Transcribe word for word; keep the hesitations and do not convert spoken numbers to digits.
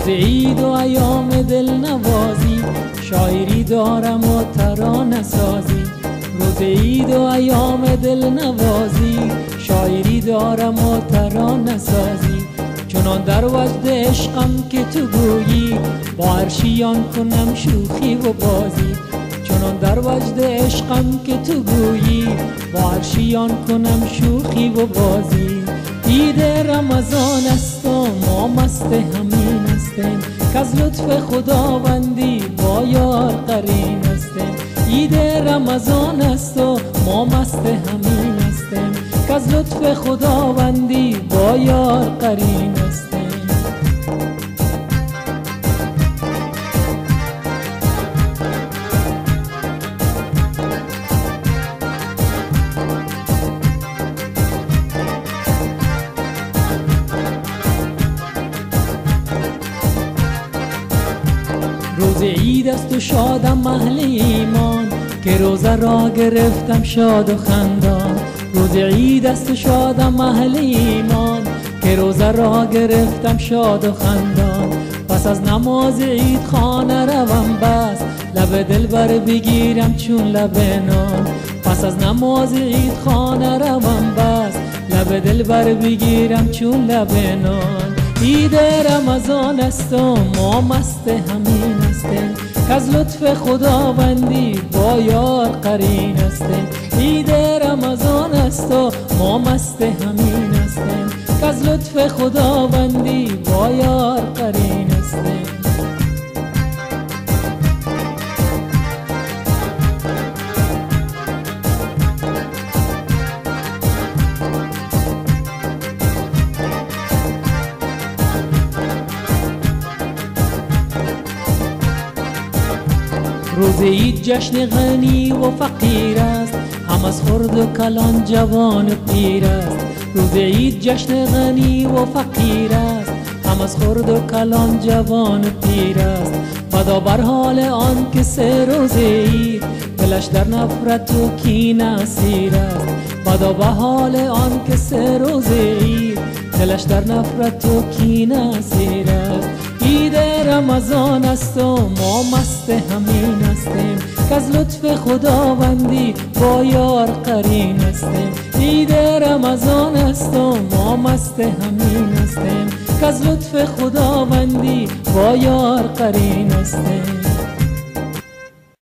عید و ایام دل نوازی، شاعری دارم و ترانه سازی. روز عید و ایام دل نوازی، شاعری دارم و ترانه سازی. چنان در وجد عشقم که تو گویی، با عرشیان کنم شوخی و بازی. چنان در وجد عشقم که تو گویی، با عرشیان کنم شوخی و بازی. عید رمضان است و ما مست همین هستیم، که از لطف خداوندی با یار قرین هستیم. عید رمضان است و ما مست همین هستیم، که از لطف خداوندی با یار قرین هستیم. روز عید است و شادم اهل ایمان، که روزه را گرفتم شاد و خندان. روز عید است و شادم اهل ایمان، که روزه را گرفتم شاد و خندان. پس از نماز عید خانه روم بس، لب دلبر بگیرم چون لب نان. پس از نماز عید خانه روم بس، لب دلبر بگیرم چون لب نان. عید رمضان است و ما مست همین هستیم، که از لطف خداوندی با یار قرین هستیم. عید رمضان است و ما مست همین هستیم، که از لطف خداوندی با یار قرین هستیم. روز عید جشن غنی و فقیر است، هم از خرد و کلان جوان و پیر است. روز عید جشن غنی و فقیر است، هم از خرد و کلان جوان و پیر است. بدا بر حال آن که سه روز عید، دلش در نفرت و کینه اسیر است. بدا بر حال آن که سه روز عید، دلش در نفرت و کینه اسیر است. عید رمضان است و ما مست همین هستیم، که از لطف خداوندی با یار قرین هستیم. عید رمضان است و ما مست همین هستیم، که از لطف خداوندی با یار قرین هستیم.